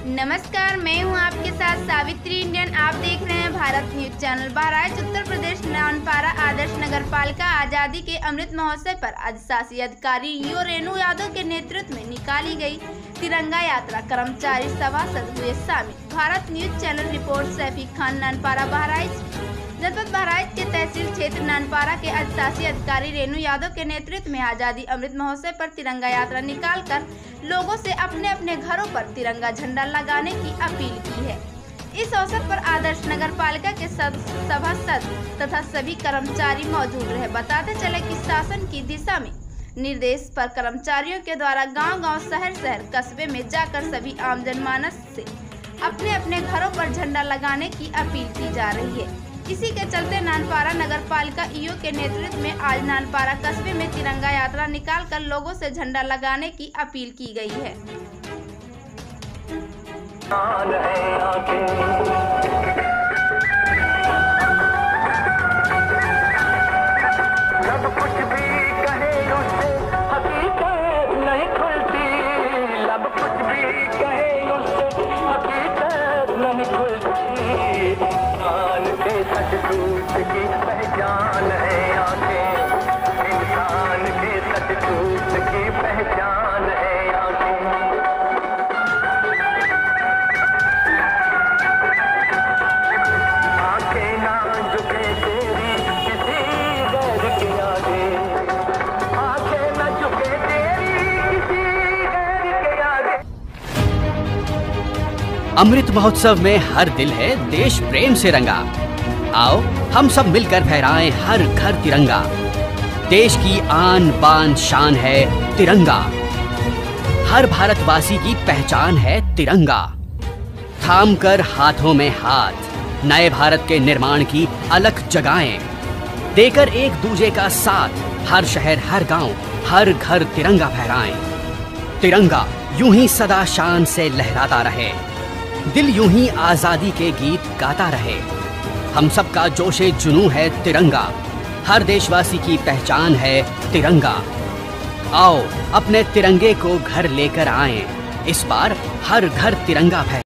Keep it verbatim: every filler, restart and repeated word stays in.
नमस्कार, मैं हूं आपके साथ सावित्री इंडियन। आप देख रहे हैं भारत न्यूज चैनल। बहराइच उत्तर प्रदेश नानपारा आदर्श नगर पालिका आजादी के अमृत महोत्सव पर अधिशासी अधिकारी ईओ रेणु यादव के नेतृत्व में निकाली गई तिरंगा यात्रा कर्मचारी सभासद हुए शामिल। Bharat news channel report Saifi Khan, Nanpara Bahraich. जनपद बहराइच के तहसील क्षेत्र नानपारा के अधिशासी अधिकारी रेणु यादव के नेतृत्व में आजादी अमृत महोत्सव पर तिरंगा यात्रा निकालकर लोगों से अपने अपने घरों पर तिरंगा झंडा लगाने की अपील की है। इस अवसर पर आदर्श नगर पालिका के सभासद तथा सभी कर्मचारी मौजूद रहे। बताते चले कि शासन की दिशा में निर्देश पर कर्मचारियों के द्वारा गांव-गांव, शहर-शहर, कस्बे में जाकर सभी आम जनमानस से अपने अपने घरों पर झंडा लगाने की अपील की जा रही है। इसी के चलते नानपारा नगर पालिका ईओ के नेतृत्व में आज नानपारा कस्बे में तिरंगा यात्रा निकालकर लोगों से झंडा लगाने की अपील की गई है। सचूत की पहचान है आंखें, इंसान के सचूत की पहचान है आंखें। आंखें ना झुके तेरी किसी गैर के आगे, आंखें ना झुके तेरी किसी गैर के आगे। अमृत महोत्सव में हर दिल है देश प्रेम से रंगा। आओ हम सब मिलकर फहराएं हर घर तिरंगा। देश की आन बान शान है तिरंगा, हर भारतवासी की पहचान है तिरंगा। थाम कर हाथों में हाथ नए भारत के निर्माण की अलख जगाएं, देकर एक दूजे का साथ हर शहर, हर गांव, हर घर तिरंगा फहराएं। तिरंगा यूं ही सदा शान से लहराता रहे, दिल यूं ही आजादी के गीत गाता रहे। हम सबका जोशे जुनू है तिरंगा, हर देशवासी की पहचान है तिरंगा। आओ अपने तिरंगे को घर लेकर आएं, इस बार हर घर तिरंगा है।